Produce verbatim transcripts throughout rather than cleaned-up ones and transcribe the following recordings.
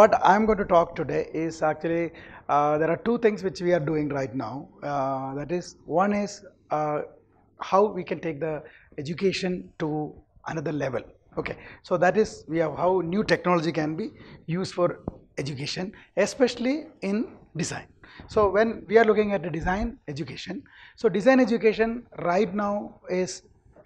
what I'm going to talk today is actually, uh, there are two things which we are doing right now. Uh, that is, one is uh, how we can take the education to another level. Okay, so that is, we have how new technology can be used for education, especially in design. So when we are looking at the design education, so design education right now is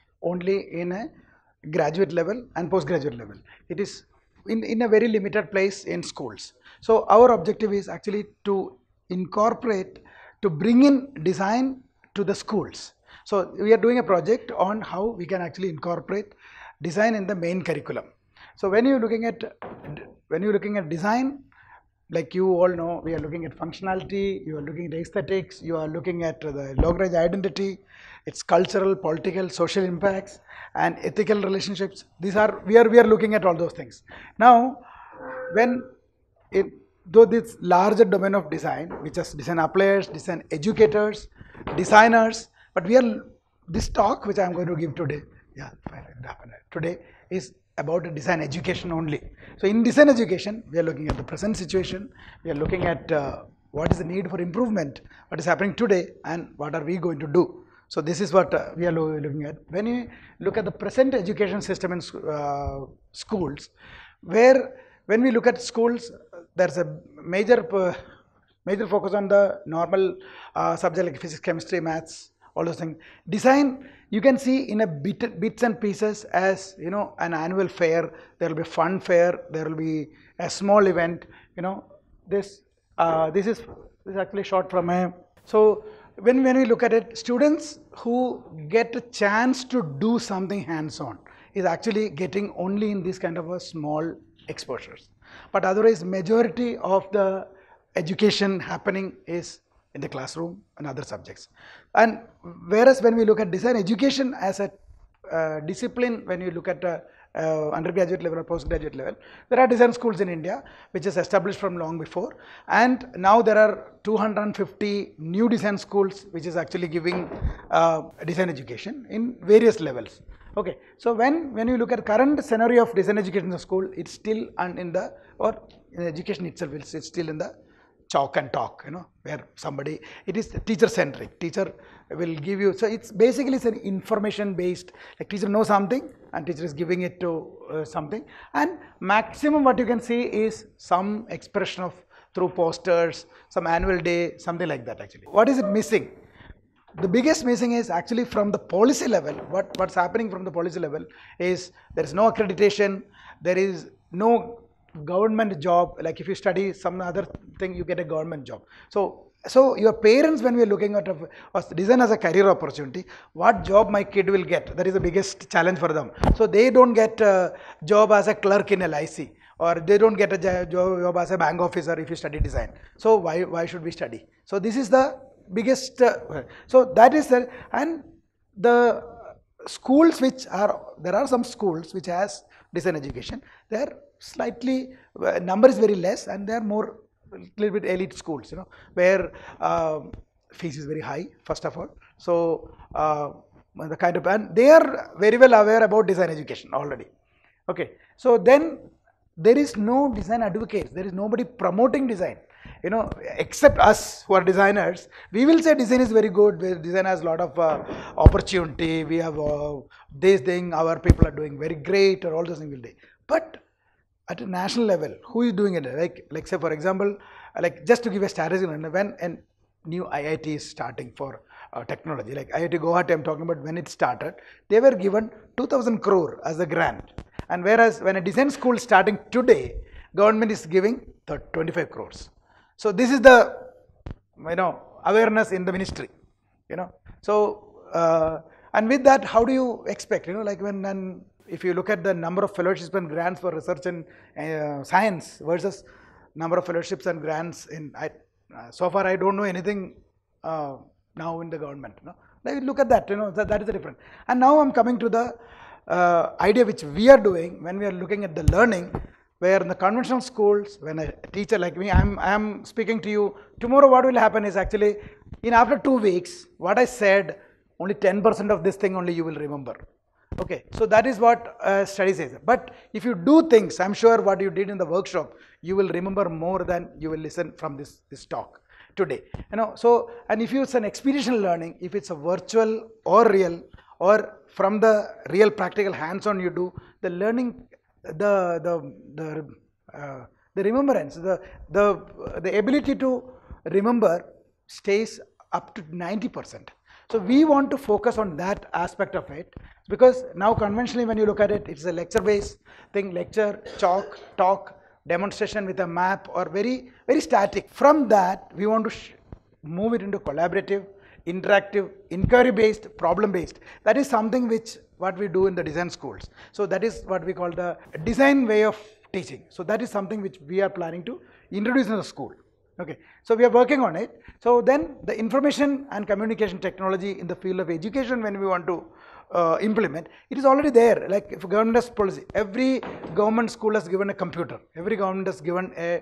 only in a graduate level and postgraduate level. It is in, in a very limited place in schools. So our objective is actually to incorporate, to bring in design to the schools. So we are doing a project on how we can actually incorporate design in the main curriculum. So when you're looking at when you're looking at design, like you all know, we are looking at functionality, you are looking at aesthetics, you are looking at the long-range identity, its cultural, political, social impacts, and ethical relationships. These are we are we are looking at all those things. Now, when it though this larger domain of design, which is design appliers, design educators, designers, but we are this talk which I am going to give today. Yeah, fine, today is about design education only. So in design education, we are looking at the present situation, we are looking at uh, what is the need for improvement, what is happening today, and what are we going to do. So this is what uh, we are looking at. When you look at the present education system in uh, schools, where when we look at schools, there's a major, uh, major focus on the normal uh, subject like physics, chemistry, maths, all those things. Design, you can see in a bit, bits and pieces as, you know, an annual fair, there will be a fun fair, there will be a small event, you know, this, uh, this is, this is actually shot from a, so when, when we look at it, students who get a chance to do something hands-on is actually getting only in this kind of a small exposures. But otherwise, majority of the education happening is in the classroom and other subjects. And whereas when we look at design education as a uh, discipline, when you look at uh, uh, undergraduate level or postgraduate level, there are design schools in India which is established from long before, and now there are two hundred fifty new design schools which is actually giving uh, design education in various levels. Okay, so when when you look at current scenario of design education in the school, it's still and in the or in education itself, it's, it's still in the chalk and talk, you know, where somebody, it is teacher centric, teacher will give you, so it's basically it's an information based, like teacher knows something and teacher is giving it to uh, something, and maximum what you can see is some expression of through posters, some annual day, something like that actually. What is it missing? The biggest missing is actually from the policy level. What, what's happening from the policy level is there is no accreditation, there is no government job, like if you study some other thing, you get a government job. So, so your parents, when we are looking at a, design as a career opportunity, what job my kid will get, that is the biggest challenge for them. So they don't get a job as a clerk in L I C, or they don't get a job as a bank officer if you study design. So why, why should we study? So this is the biggest, uh, so that is the, and the schools which are, there are some schools which has design education, they are slightly, uh, number is very less and they are more, a little bit elite schools, you know, where uh, fees is very high, first of all. So uh, the kind of, and they are very well aware about design education already. Okay, so then there is no design advocates, there is nobody promoting design. You know, except us who are designers, we will say design is very good, design has a lot of uh, opportunity, we have uh, this thing, our people are doing very great, or all those things will do. But at a national level, who is doing it? Like, like say for example, like just to give a statistic, when a new I I T is starting for uh, technology, like I I T Guwahati, I'm talking about when it started, they were given two thousand crore as a grant. And whereas when a design school is starting today, government is giving twenty-five crores. So this is the, you know, awareness in the ministry, you know. So, uh, and with that, how do you expect, you know, like when, when if you look at the number of fellowships and grants for research in uh, science versus number of fellowships and grants in, I, uh, so far I don't know anything uh, now in the government, you know. Like look at that, you know, that, that is the difference. And now I'm coming to the uh, idea which we are doing when we are looking at the learning, where in the conventional schools, when a teacher like me, I'm, I'm speaking to you, tomorrow what will happen is actually, in after two weeks, what I said, only ten percent of this thing only you will remember. Okay, so that is what uh, study says. But if you do things, I'm sure what you did in the workshop, you will remember more than you will listen from this, this talk today. You know, so, and if it's an experiential learning, if it's a virtual or real, or from the real practical hands-on you do, the learning, the, the, the, uh, the remembrance, the, the, the ability to remember stays up to ninety percent. So we want to focus on that aspect of it, because now conventionally when you look at it, it's a lecture based thing, lecture, chalk, talk, demonstration with a map, or very, very static. From that, we want to move it into collaborative, interactive, inquiry based, problem based. That is something which what we do in the design schools. So that is what we call the design way of teaching. So that is something which we are planning to introduce in the school. Okay, so we are working on it. So then the information and communication technology in the field of education, when we want to uh, implement, it is already there. Like if government has policy, every government school has given a computer, every government has given a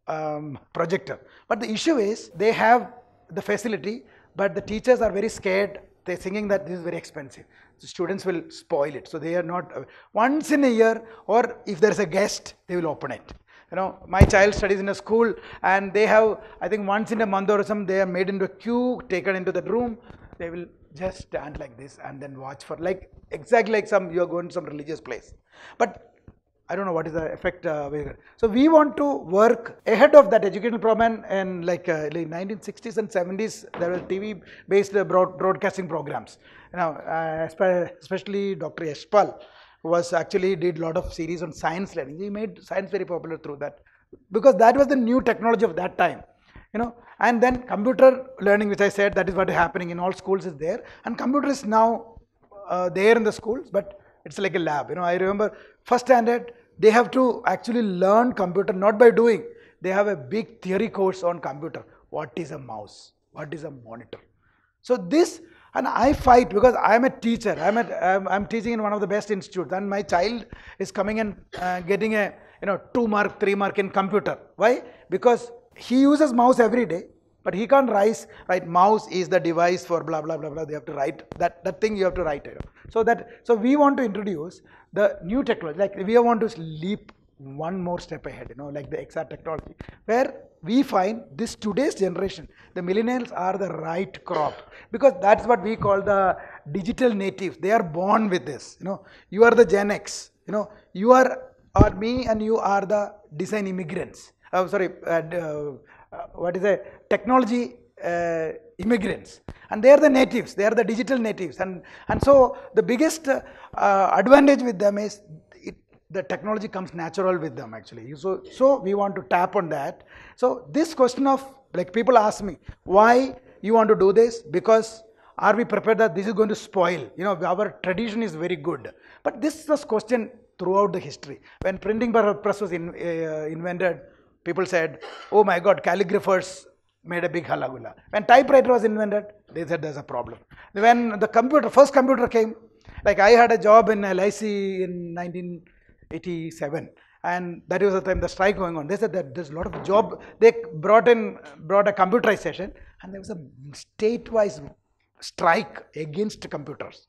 um, projector. But the issue is they have the facility, but the teachers are very scared. They're thinking that this is very expensive. The students will spoil it. So they are not, uh, once in a year, or if there's a guest, they will open it. You know, my child studies in a school, and they have, I think once in a month or something, they are made into a queue, taken into the room. They will just stand like this and then watch for, like, exactly like some, you are going to some religious place. But I don't know what is the effect. Uh, so we want to work ahead of that educational program, and like, uh, like nineteen sixties and seventies, there were T V-based uh, broad, broadcasting programs. You know, uh, especially Doctor Yashpal, who was actually did a lot of series on science learning. He made science very popular through that, because that was the new technology of that time, you know. And then computer learning, which I said, that is what is happening in all schools, is there. And computer is now uh, there in the schools, but it's like a lab. You know, I remember first standard, they have to actually learn computer, not by doing. They have a big theory course on computer. What is a mouse? What is a monitor? So this, and I fight, because I'm a teacher. I'm, at, I'm, I'm teaching in one of the best institutes, and my child is coming and uh, getting a, you know, two mark, three mark in computer. Why? Because he uses mouse every day, but he can't write, right? Mouse is the device for blah, blah, blah, blah. They have to write that, that thing you have to write. You know. So that, so we want to introduce the new technology, like we want to leap one more step ahead, you know, like the X R technology, where we find this today's generation, the millennials are the right crop, because that's what we call the digital natives. They are born with this, you know. You are the Gen X, you know, you are, or me and you are the design immigrants. Oh, sorry, uh, uh, what is it? Technology uh, immigrants, and they are the natives. They are the digital natives, and and so the biggest uh, uh, advantage with them is it, the technology comes natural with them actually. So so we want to tap on that. So this question of, like, people ask me, why you want to do this? Because are we prepared that this is going to spoil? You know, our tradition is very good, but this was question throughout the history. When printing press was in, uh, invented, people said, oh my God, calligraphers made a big halagulla. When typewriter was invented, they said there's a problem. When the computer, first computer came, like I had a job in L I C in nineteen eighty-seven, and that was the time the strike going on. They said that there's a lot of job. They brought in, brought a computerized session, and there was a state-wise strike against computers.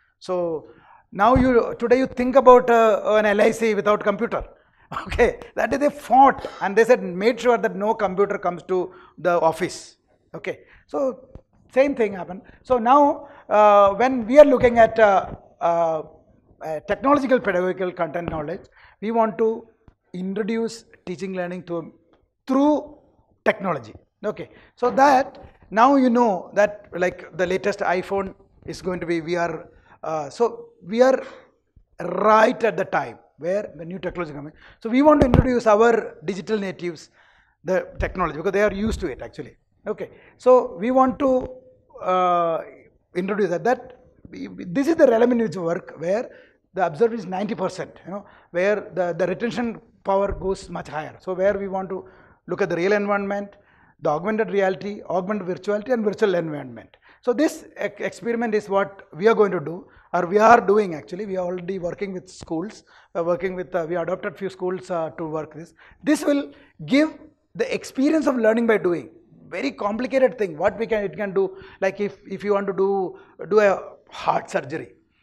So now you, today you think about uh, an L I C without computer. Okay, that is, they fought, and they said, made sure that no computer comes to the office. Okay, so same thing happened. So now uh, when we are looking at uh, uh, uh, technological pedagogical content knowledge, we want to introduce teaching learning to through technology. Okay, so that now you know that, like, the latest iPhone is going to be V R. Uh, so we are right at the time where the new technology is coming. So we want to introduce our digital natives the technology, because they are used to it actually. Okay, so we want to uh, introduce that. That this is the realm in which we work, where the observed is ninety percent, you know, where the, the retention power goes much higher. So where we want to look at the real environment, the augmented reality, augmented virtuality, and virtual environment. So this experiment is what we are going to do, or we are doing actually. We are already working with schools. We are working with, uh, we adopted few schools uh, to work this. This will give the experience of learning by doing. Very complicated thing. What we can, it can do, like if, if you want to do, do a heart surgery,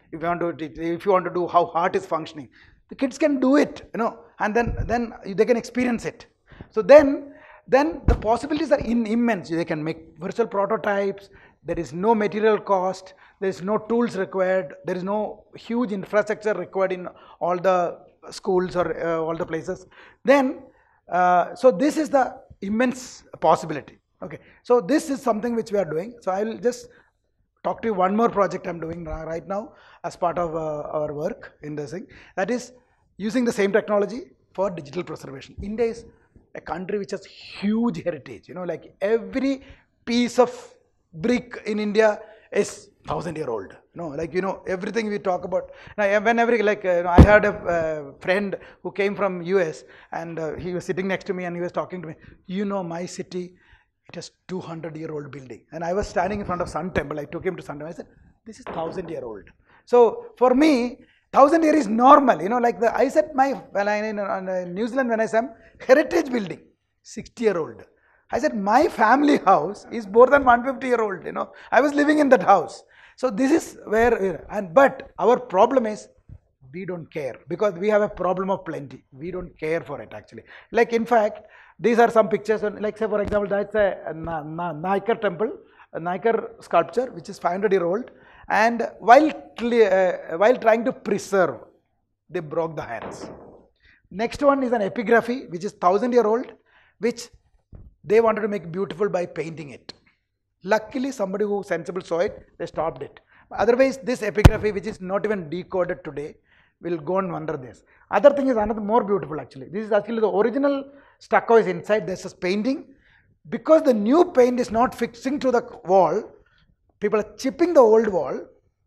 If you want to, if you want to do how heart is functioning, the kids can do it, you know, and then then they can experience it. So then then the possibilities are in immense. They can make virtual prototypes. There is no material cost. There is no tools required. There is no huge infrastructure required in all the schools or uh, all the places. Then, uh, so this is the immense possibility. Okay, so this is something which we are doing. So I will just talk to you one more project I'm doing right now as part of uh, our work in this thing. That is using the same technology for digital preservation. India is a country which has huge heritage. You know, like every piece of brick in India is thousand year old. You know, like, you know, everything we talk about. Now, whenever, like, uh, you know, I had a uh, friend who came from U S and uh, he was sitting next to me and he was talking to me. You know, my city, it has two hundred year old building. And I was standing in front of Sun Temple. I took him to Sun Temple. I said, this is thousand year old. So for me, thousand year is normal. You know, like the, I said, my, when I in uh, New Zealand, when I said heritage building, sixty year old. I said, my family house is more than one hundred fifty year old. You know, I was living in that house. So this is where, and but our problem is we don't care because we have a problem of plenty. We don't care for it actually. Like, in fact, these are some pictures. Like, say for example, that's a, a Naikar temple, a Naikar sculpture which is five hundred year old, and while uh, while trying to preserve, they broke the hands. Next one is an epigraphy which is thousand year old, which they wanted to make beautiful by painting it. Luckily, somebody who sensible saw it, they stopped it. Otherwise, this epigraphy, which is not even decoded today, will go and wonder this. Other thing is another more beautiful actually. This is actually the original stucco is inside. There's a painting. Because the new paint is not fixing to the wall, people are chipping the old wall,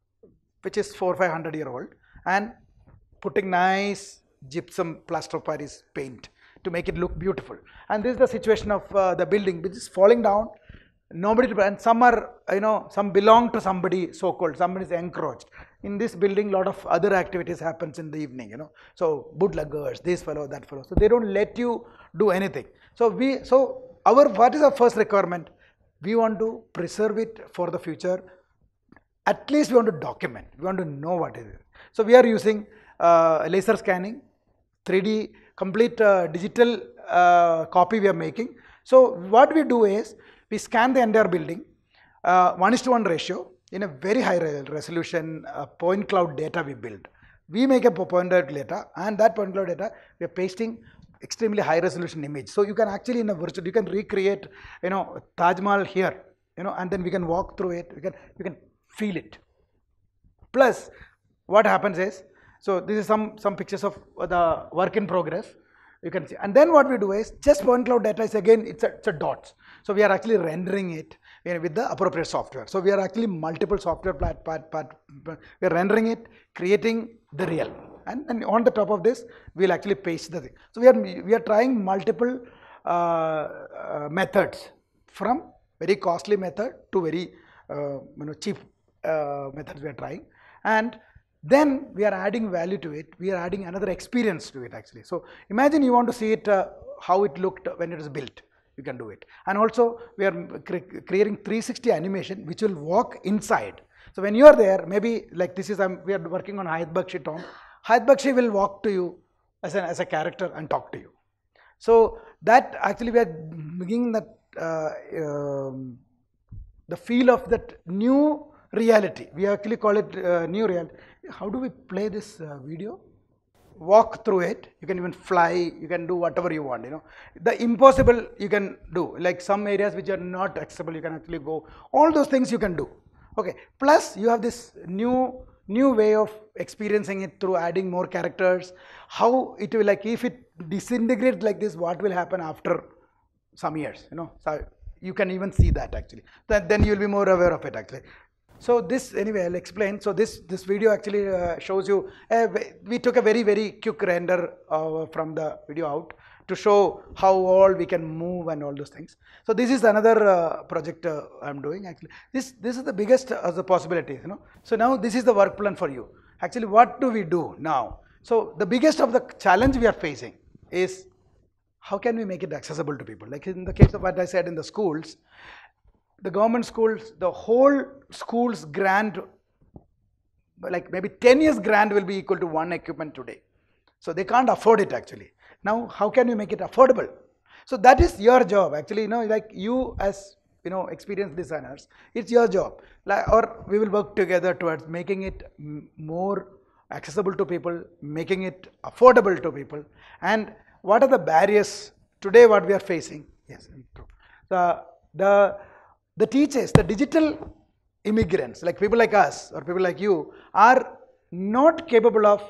which is four five hundred year old, and putting nice gypsum plaster of Paris paint to make it look beautiful. And this is the situation of uh, the building, which is falling down. Nobody, and some are, you know, some belong to somebody, so-called, somebody is encroached. In this building, a lot of other activities happens in the evening, you know. So, bootleggers, this fellow, that fellow. So, they don't let you do anything. So, we, so our, what is our first requirement? We want to preserve it for the future. At least we want to document. We want to know what it is. So, we are using uh, laser scanning, three D, complete uh, digital uh, copy we are making. So, what we do is, we scan the entire building, uh, one is to one ratio, in a very high resolution uh, point cloud data we build. We make a point cloud data, and that point cloud data, we are pasting extremely high resolution image. So you can actually, in a virtual, you can recreate, you know, Taj Mahal here, you know, and then we can walk through it, we can, we can feel it. Plus, what happens is, so this is some, some pictures of the work in progress. You can see, and then what we do is just point cloud data is again it's a, it's a dots. So we are actually rendering it, you know, with the appropriate software. So we are actually multiple software part, part, part, we are rendering it, creating the real, and, and on the top of this we will actually paste the thing. So we are we are trying multiple uh, uh, methods, from very costly method to very uh, you know cheap uh, methods we are trying, and then we are adding value to it. We are adding another experience to it actually. So imagine you want to see it, uh, how it looked when it was built. You can do it. And also we are cre creating three sixty animation which will walk inside. So when you are there, maybe like this is, um, we are working on Hayat Bakshi Tom. Hayat Bakshi will walk to you as, an, as a character and talk to you. So that actually we are bringing that uh, um, the feel of that new reality. We actually call it uh, new reality. How do we play this uh, video? Walk through it. You can even fly. You can do whatever you want. You know, the impossible you can do. Like some areas which are not accessible, you can actually go. All those things you can do. Okay. Plus, you have this new new way of experiencing it through adding more characters. How it will, like, if it disintegrates like this, what will happen after some years? You know, so you can even see that actually. Then then you will be more aware of it actually. So this, anyway, I'll explain. So this this video actually uh, shows you, uh, we took a very very quick render uh, from the video out to show how all we can move and all those things. So this is another uh, project uh, I'm doing actually. This this is the biggest of the possibilities, you know. So now this is the work plan for you. Actually, what do we do now? So the biggest of the challenge we are facing is how can we make it accessible to people? Like in the case of what I said in the schools, the government schools, the whole school's grant like maybe ten years grant will be equal to one equipment today. So they can't afford it actually. Now how can you make it affordable? So that is your job actually, you know, like you as, you know, experienced designers, it's your job. Like, or we will work together towards making it more accessible to people, making it affordable to people. And what are the barriers today what we are facing? Yes, true. The, the, the teachers, the digital immigrants, like people like us or people like you, are not capable of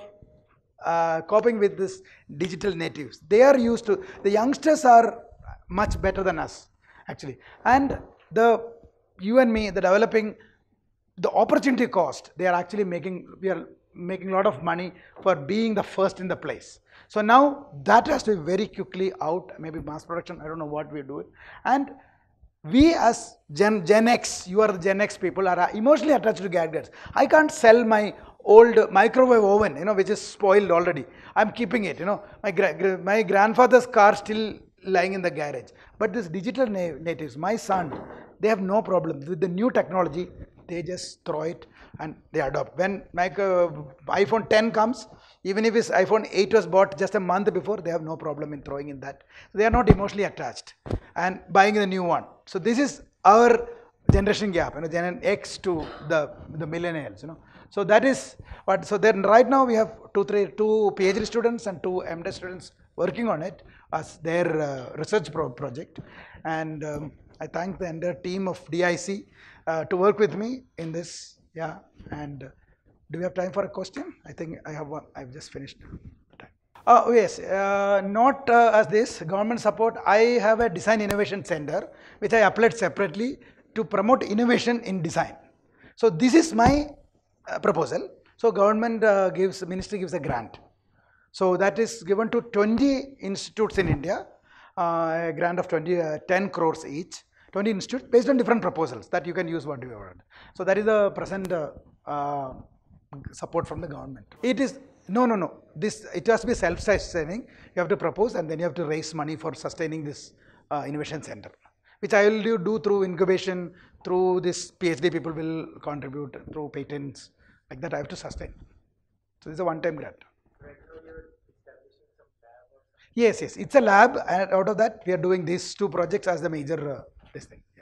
uh, coping with this digital natives. They are used to, the youngsters are much better than us actually. And the, you and me, the developing, the opportunity cost, they are actually making, we are making a lot of money for being the first in the place. So now that has to be very quickly out, maybe mass production, I don't know what we do it. And we as Gen, Gen X, you are the Gen X people, are emotionally attached to gadgets. I can't sell my old microwave oven, you know, which is spoiled already. I'm keeping it, you know. My, gra my grandfather's car still lying in the garage. But this digital na natives, my son, they have no problem. With the new technology, they just throw it and they adopt. When my uh, iPhone ten comes, even if his iPhone eight was bought just a month before, they have no problem in throwing in that. So they are not emotionally attached and buying the new one. So this is our generation gap, you know, Gen X to the, the millennials, you know. So that is what, so then right now we have two, three, two PhD students and two M Tech students working on it as their uh, research pro project. And um, I thank the entire team of D I C uh, to work with me in this. Yeah. And uh, do we have time for a question? I think I have one. I've just finished. Oh yes, uh, not uh, as this government support. I have a design innovation center which I applied separately to promote innovation in design. So this is my uh, proposal. So government uh, gives, ministry gives a grant. So that is given to twenty institutes in India, uh, a grant of twenty, uh, ten crores each, twenty institutes based on different proposals that you can use what you want. So that is the present uh, uh, support from the government. It is, no, no, no, this, it has to be self-sustaining. You have to propose and then you have to raise money for sustaining this uh, innovation center, which I will do, do through incubation, through this PhD people will contribute, through patents, like that I have to sustain. So this is a one-time grant. Yes, yes, it's a lab, and out of that we are doing these two projects as the major uh, this thing. Yeah.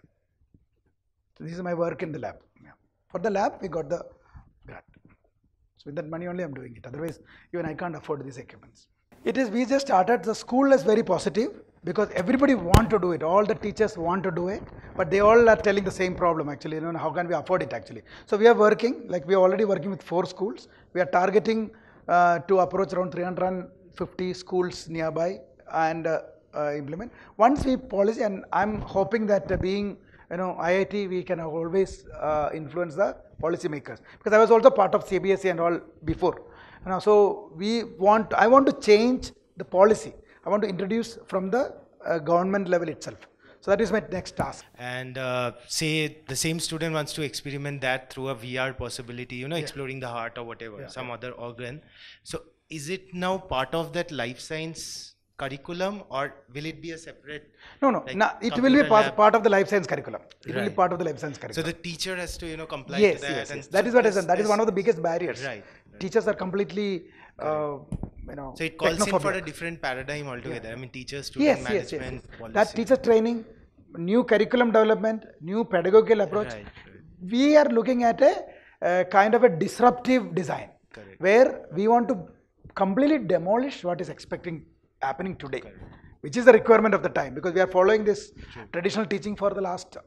So this is my work in the lab. Yeah. For the lab, we got the grant. So with that money only I'm doing it. Otherwise, even I can't afford these equipments. It is, we just started, the school is very positive because everybody want to do it. All the teachers want to do it, but they all are telling the same problem actually. You know, how can we afford it actually? So we are working, like we are already working with four schools. We are targeting uh, to approach around three hundred fifty schools nearby and uh, uh, implement. Once we policy, and I'm hoping that uh, being, you know, I I T, we can always uh, influence the policy makers, because I was also part of C B S E and all before. You know, so we want, I want to change the policy. I want to introduce from the uh, government level itself. So that is my next task. And uh, say the same student wants to experiment that through a V R possibility, you know, yeah. exploring the heart or whatever, yeah. some other organ. So is it now part of that life science curriculum, or will it be a separate? No, no, like, no it will be part, part of the life science curriculum. It right. will be part of the life science curriculum. So the teacher has to, you know, comply yes, to that. Yes, and yes. That so is what is that is one of the biggest barriers. Right. right. Teachers are completely, uh, you know, so it calls in for a different paradigm altogether. Yeah. I mean, teachers, student yes, management, yes, yes. policy. That teacher training, new curriculum development, new pedagogical approach. Right, right. We are looking at a, a kind of a disruptive design, correct. Where we want to completely demolish what is expecting happening today, correct. Which is the requirement of the time, because we are following this True. Traditional teaching for the last,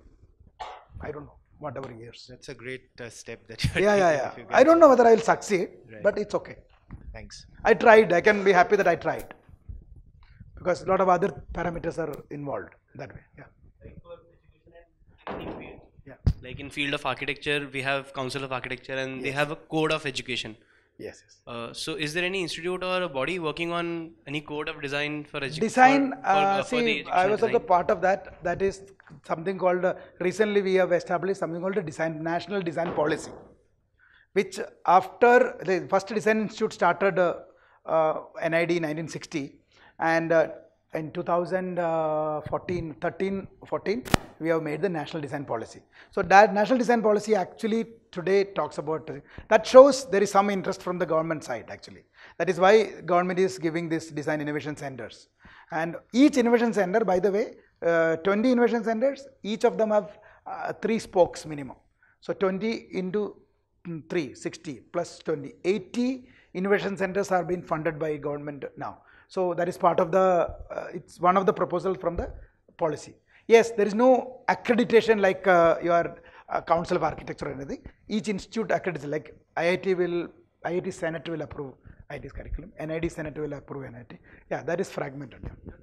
I don't know, whatever years. That's a great uh, step that you're yeah, yeah, yeah. I don't know whether I will succeed, right. But it's okay. Thanks. I tried. I can be happy that I tried, because a lot of other parameters are involved that way. Yeah. Like for education and field. Yeah. Like in field of architecture, we have Council of Architecture, and yes. they have a code of education. Yes. yes. Uh, so, is there any institute or a body working on any code of design for education? Design. For, for, uh, for see, I was also part of that. That is something called. Uh, recently, we have established something called a design national design policy, which after the first design institute started uh, uh, N I D nineteen sixty, and uh, in two thousand fourteen, thirteen, fourteen, we have made the national design policy. So that national design policy actually today talks about, that shows there is some interest from the government side actually. That is why government is giving this design innovation centers. And each innovation center, by the way, uh, twenty innovation centers, each of them have uh, three spokes minimum. So twenty into three, sixty plus twenty, eighty innovation centers are being funded by government now. So that is part of the, uh, it's one of the proposals from the policy. Yes, there is no accreditation like uh, your uh, Council of Architecture or anything. Each institute accredits, like I I T will, I I T Senate will approve I I T's curriculum, N I D Senate will approve N I T. Yeah, that is fragmented.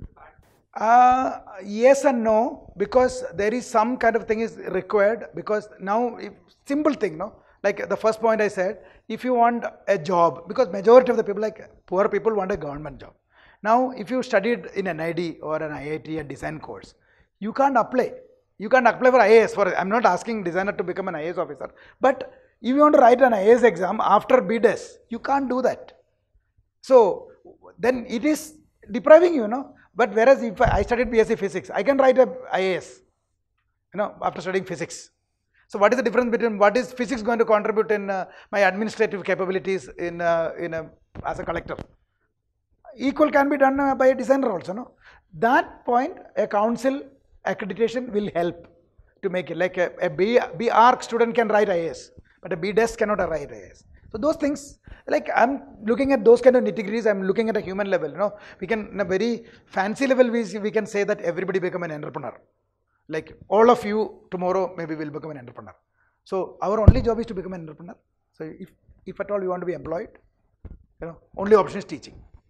Uh, yes and no, because there is some kind of thing is required, because now, if, simple thing, no? Like the first point I said, if you want a job, because majority of the people, like poor people, want a government job. Now, if you studied in an I D or an I I T, a design course, you can't apply. You can't apply for I A S. For, I'm not asking designer to become an I A S officer, but if you want to write an I A S exam after B D E S, you can't do that. So then it is depriving you, know. But whereas if I studied B S c Physics, I can write a I A S, you know, after studying physics. So what is the difference between what is physics going to contribute in uh, my administrative capabilities in uh, in a, as a collector? Equal can be done uh, by a designer also, no? That point, a council accreditation will help to make it. Like a, a B, B Arc student can write I A S, but a B D E S cannot write I A S. So those things, like I'm looking at those kind of nitty-gritties, I'm looking at a human level, you know. We can, in a very fancy level, we, we can say that everybody become an entrepreneur. Like all of you tomorrow maybe will become an entrepreneur. So our only job is to become an entrepreneur. So if, if at all you want to be employed, you know, only option is teaching.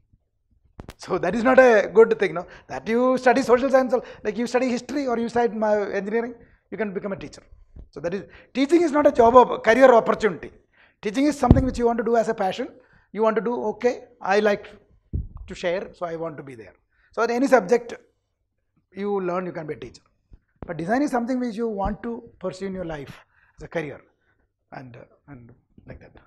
So that is not a good thing, no? That you study social science, like you study history or you study engineering, you can become a teacher. So that is, teaching is not a job of career opportunity. Teaching is something which you want to do as a passion. You want to do, okay, I like to share, so I want to be there. So in any subject you learn, you can be a teacher. But design is something which you want to pursue in your life as a career, and, uh, and like that.